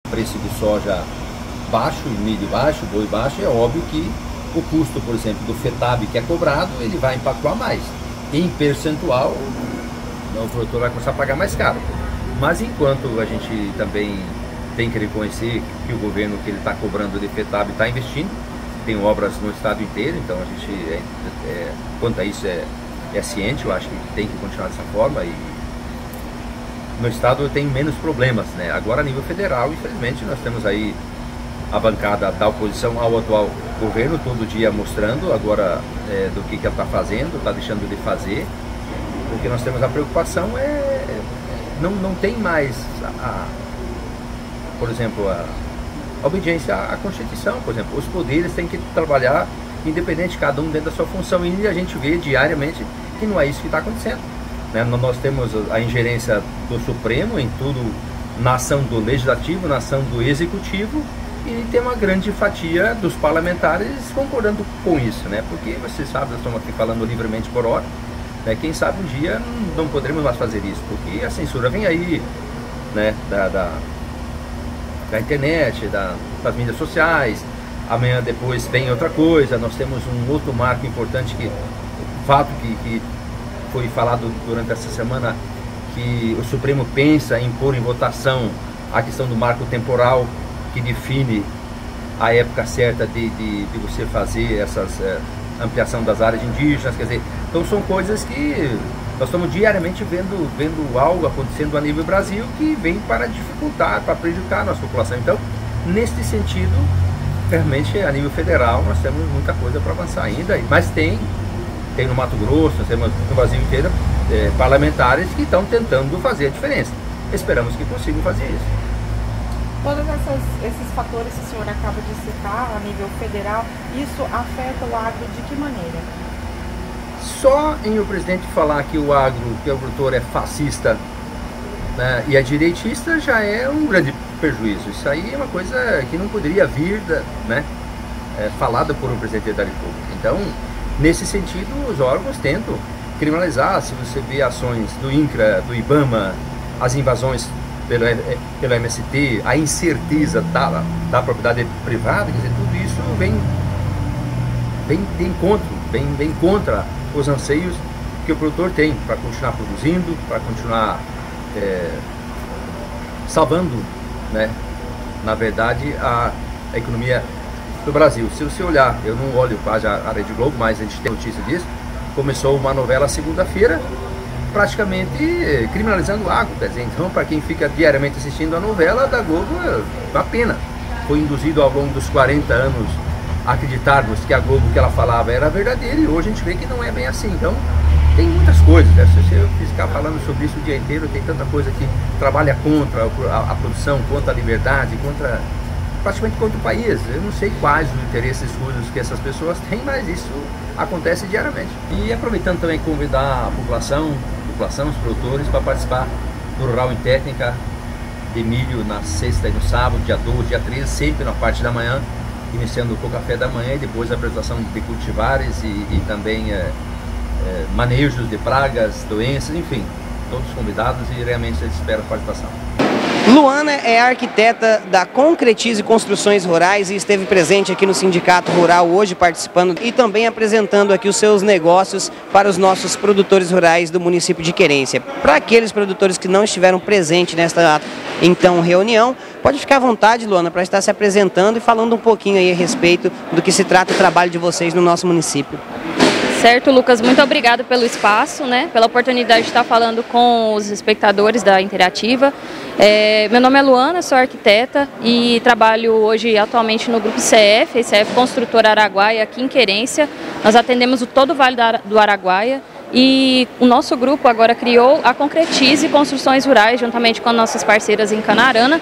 preço de soja baixo, milho baixo, boi baixo, é óbvio que o custo, por exemplo, do FETAB que é cobrado, ele vai impactar mais. Em percentual, o produtor vai começar a pagar mais caro. Mas enquanto a gente também tem que reconhecer que o governo que ele está cobrando de FETAB está investindo, tem obras no estado inteiro, então a gente, quanto a isso, é ciente, eu acho que tem que continuar dessa forma. E no estado tem menos problemas, né? Agora a nível federal, infelizmente, nós temos aí a bancada da oposição ao atual governo todo dia mostrando agora do que ela está fazendo, está deixando de fazer. O que nós temos a preocupação não tem mais, por exemplo, a obediência à Constituição. Por exemplo, os poderes têm que trabalhar independente, cada um dentro da sua função, e a gente vê diariamente que não é isso que está acontecendo, né? Nós temos a ingerência do Supremo em tudo, na ação do Legislativo, na ação do Executivo, e tem uma grande fatia dos parlamentares concordando com isso, né? Porque você sabe, nós estamos aqui falando livremente por hora, né? Quem sabe um dia não poderemos mais fazer isso, porque a censura vem aí, né? Da internet, das mídias sociais. Amanhã depois vem outra coisa. Nós temos um outro marco importante, que o fato que foi falado durante essa semana, que o Supremo pensa em pôr em votação a questão do marco temporal, que define a época certa de você fazer essas ampliação das áreas indígenas. Quer dizer, então são coisas que nós estamos diariamente vendo algo acontecendo a nível Brasil que vem para dificultar, para prejudicar a nossa população. Então, neste sentido, realmente a nível federal nós temos muita coisa para avançar ainda, mas tem no Mato Grosso, nós temos no Brasil inteiro parlamentares que estão tentando fazer a diferença. Esperamos que consigam fazer isso. Todos esses fatores que o senhor acaba de citar a nível federal, isso afeta o agro de que maneira? Só em o presidente falar que o agricultor é fascista, né, e é direitista, já é um grande prejuízo. Isso aí é uma coisa que não poderia vir, né, falada por um presidente da República. Então, nesse sentido, os órgãos tentam criminalizar. Se você vê ações do INCRA, do IBAMA, as invasões pelo MST, a incerteza da propriedade privada, quer dizer, tudo isso vem contra os anseios que o produtor tem para continuar produzindo, para continuar salvando, né, na verdade, a economia do Brasil. Se você olhar, eu não olho quase a Rede Globo, mas a gente tem notícia disso, começou uma novela segunda-feira, praticamente criminalizando o agro. Quer dizer, então, para quem fica diariamente assistindo a novela da Globo, é uma pena. Foi induzido ao longo dos 40 anos a acreditarmos que a Globo que ela falava era verdadeira, e hoje a gente vê que não é bem assim. Então, tem muitas coisas, né? Se eu ficar falando sobre isso o dia inteiro, tem tanta coisa que trabalha contra a produção, contra a liberdade, praticamente contra o país. Eu não sei quais os interesses escusos que essas pessoas têm, mas isso acontece diariamente. E aproveitando também convidar a população, os produtores, para participar do Rural em Técnica de milho na sexta e no sábado, dia 12, dia 13, sempre na parte da manhã, iniciando com o café da manhã, e depois a apresentação de cultivares e também manejos de pragas, doenças, enfim, todos convidados, e realmente eles esperam a participação. Luana é arquiteta da Concretize Construções Rurais e esteve presente aqui no Sindicato Rural hoje, participando e também apresentando aqui os seus negócios para os nossos produtores rurais do município de Querência. Para aqueles produtores que não estiveram presentes nesta então reunião, pode ficar à vontade, Luana, para estar se apresentando e falando um pouquinho aí a respeito do que se trata o trabalho de vocês no nosso município. Certo, Lucas, muito obrigado pelo espaço, né, pela oportunidade de estar falando com os espectadores da Interativa. Meu nome é Luana, sou arquiteta e trabalho hoje atualmente no Grupo ICF Construtora Araguaia, aqui em Querência. Nós atendemos todo o Vale do Araguaia e o nosso grupo agora criou a Concretize Construções Rurais, juntamente com nossas parceiras em Canarana,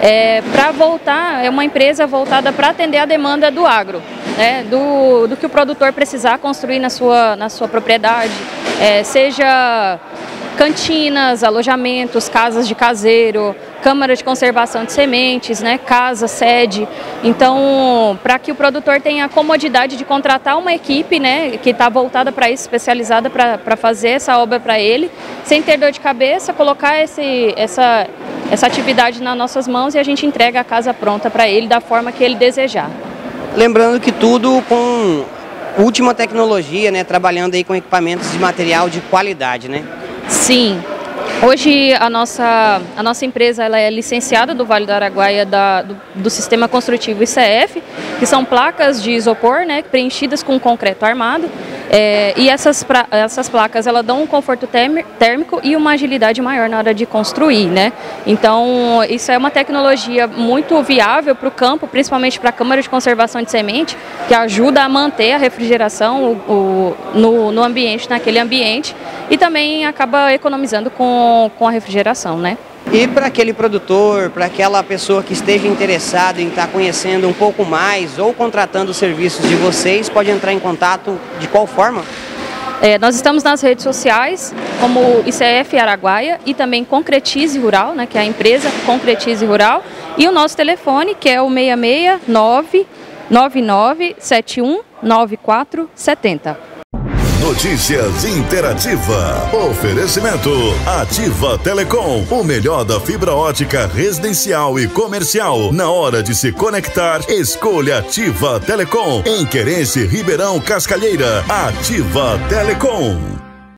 é uma empresa voltada para atender a demanda do agro, né, do que o produtor precisar construir na sua propriedade, seja cantinas, alojamentos, casas de caseiro, câmara de conservação de sementes, né, casa, sede. Então, para que o produtor tenha a comodidade de contratar uma equipe, né, que está voltada para isso, especializada para fazer essa obra para ele, sem ter dor de cabeça, colocar essa atividade nas nossas mãos e a gente entrega a casa pronta para ele da forma que ele desejar. Lembrando que tudo com última tecnologia, né? Trabalhando aí com equipamentos de material de qualidade, né? Sim. Hoje a nossa empresa ela é licenciada do Vale do Araguaia do Sistema Construtivo ICF, que são placas de isopor, né, preenchidas com concreto armado. E essas placas elas dão um conforto térmico e uma agilidade maior na hora de construir, né? Então isso é uma tecnologia muito viável para o campo, principalmente para a Câmara de Conservação de Semente, que ajuda a manter a refrigeração no ambiente, naquele ambiente, e também acaba economizando com a refrigeração, né? E para aquele produtor, para aquela pessoa que esteja interessada em estar conhecendo um pouco mais ou contratando os serviços de vocês, pode entrar em contato de qual forma? Nós estamos nas redes sociais como ICF Araguaia e também Concretize Rural, né, que é a empresa Concretize Rural, e o nosso telefone que é o 669 9971 9470. Notícias Interativa. Oferecimento Ativa Telecom. O melhor da fibra ótica residencial e comercial. Na hora de se conectar, escolha Ativa Telecom. Em Querência, Ribeirão, Cascalheira. Ativa Telecom.